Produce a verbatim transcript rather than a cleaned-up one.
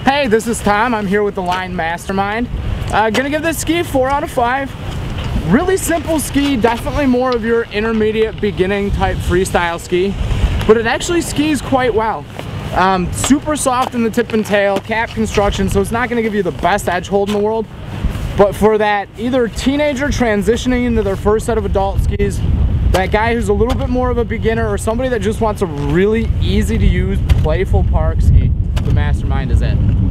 Hey, this is Tom. I'm here with the line Mastermind. Uh, gonna give this ski four out of five. Really simple ski, definitely more of your intermediate beginning type freestyle ski, but it actually skis quite well. Um, super soft in the tip and tail, cap construction, so it's not gonna give you the best edge hold in the world. But for that either teenager transitioning into their first set of adult skis, that guy who's a little bit more of a beginner, or somebody that just wants a really easy to use, playful park ski, the Mastermind is it.